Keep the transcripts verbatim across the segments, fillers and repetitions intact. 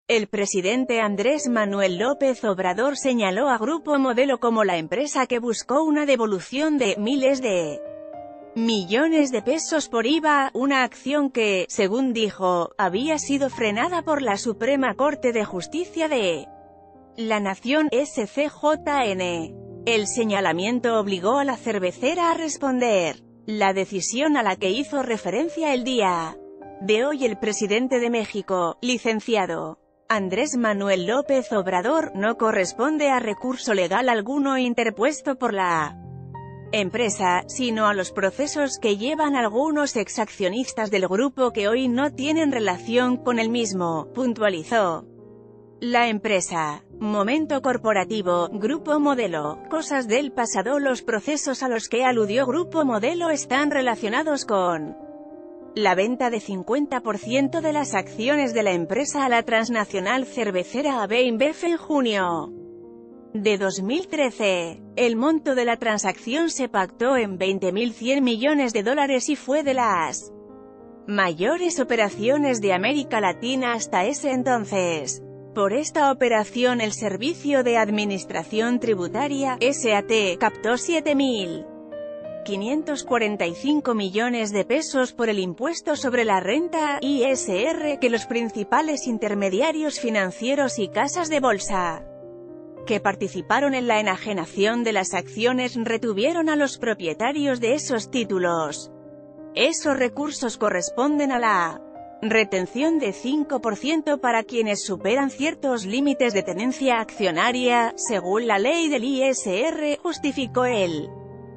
El presidente Andrés Manuel López Obrador señaló a Grupo Modelo como la empresa que buscó una devolución de miles de millones de pesos por I V A, una acción que, según dijo, había sido frenada por la Suprema Corte de Justicia de la Nación, S C J N. El señalamiento obligó a la cervecera a responder. La decisión a la que hizo referencia el día de hoy el presidente de México, licenciado Andrés Manuel López Obrador, no corresponde a recurso legal alguno interpuesto por la empresa, sino a los procesos que llevan algunos exaccionistas del grupo que hoy no tienen relación con el mismo, puntualizó. La empresa, Momento Corporativo, Grupo Modelo, cosas del pasado. Los procesos a los que aludió Grupo Modelo están relacionados con la venta de cincuenta por ciento de las acciones de la empresa a la transnacional cervecera AB InBev en junio de dos mil trece. El monto de la transacción se pactó en veinte mil cien millones de dólares y fue de las mayores operaciones de América Latina hasta ese entonces. Por esta operación el Servicio de Administración Tributaria, S A T, captó siete mil quinientos cuarenta y cinco millones de pesos por el impuesto sobre la renta, I S R, que los principales intermediarios financieros y casas de bolsa que participaron en la enajenación de las acciones retuvieron a los propietarios de esos títulos. Esos recursos corresponden a la retención de cinco por ciento para quienes superan ciertos límites de tenencia accionaria, según la ley del I S R, justificó el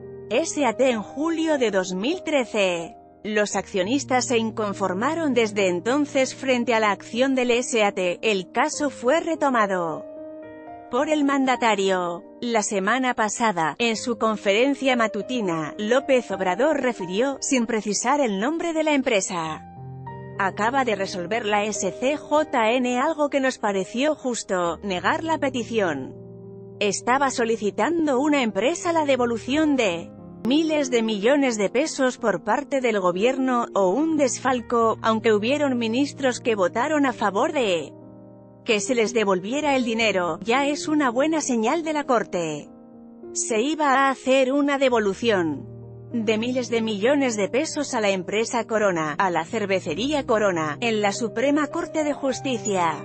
S A T en julio de dos mil trece. Los accionistas se inconformaron desde entonces frente a la acción del S A T. El caso fue retomado por el mandatario. La semana pasada, en su conferencia matutina, López Obrador refirió, sin precisar el nombre de la empresa: acaba de resolver la S C J N algo que nos pareció justo, negar la petición. Estaba solicitando una empresa la devolución de miles de millones de pesos por parte del gobierno, o un desfalco, aunque hubieron ministros que votaron a favor de que se les devolviera el dinero. Ya es una buena señal de la Corte. Se iba a hacer una devolución de miles de millones de pesos a la empresa Corona, a la cervecería Corona, en la Suprema Corte de Justicia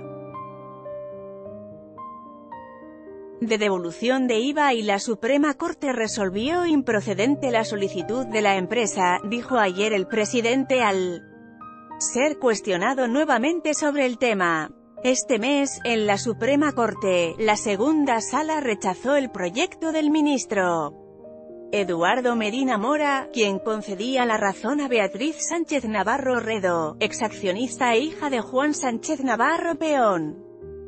de devolución de I V A, y la Suprema Corte resolvió improcedente la solicitud de la empresa, dijo ayer el presidente al ser cuestionado nuevamente sobre el tema. Este mes, en la Suprema Corte, la segunda sala rechazó el proyecto del ministro Eduardo Medina Mora, quien concedía la razón a Beatriz Sánchez Navarro Redo, exaccionista e hija de Juan Sánchez Navarro Peón,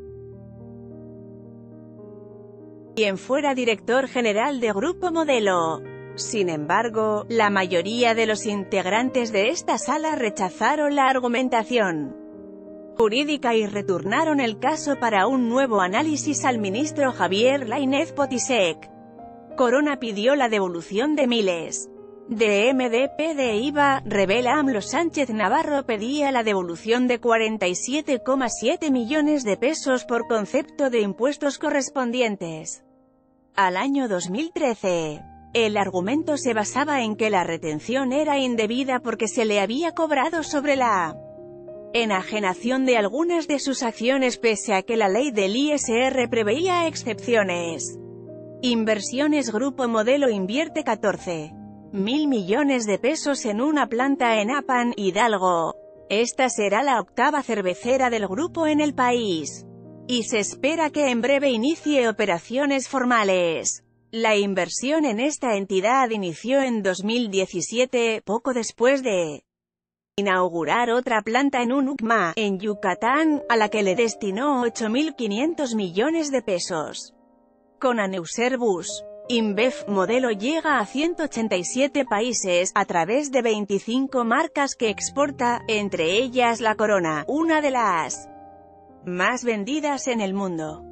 quien fuera director general de Grupo Modelo. Sin embargo, la mayoría de los integrantes de esta sala rechazaron la argumentación jurídica y retornaron el caso para un nuevo análisis al ministro Javier Lainez Potisek. Corona pidió la devolución de miles de M D P de I V A, revela AMLO. Sánchez Navarro pedía la devolución de cuarenta y siete coma siete millones de pesos por concepto de impuestos correspondientes al año dos mil trece. El argumento se basaba en que la retención era indebida porque se le había cobrado sobre la enajenación de algunas de sus acciones pese a que la ley del I S R preveía excepciones. Inversiones. Grupo Modelo invierte catorce mil millones de pesos en una planta en Apan, Hidalgo. Esta será la octava cervecera del grupo en el país, y se espera que en breve inicie operaciones formales. La inversión en esta entidad inició en dos mil diecisiete, poco después de inaugurar otra planta en Unucma, en Yucatán, a la que le destinó ocho mil quinientos millones de pesos. Con Anheuser-Busch InBev, Modelo llega a ciento ochenta y siete países, a través de veinticinco marcas que exporta, entre ellas la Corona, una de las más vendidas en el mundo.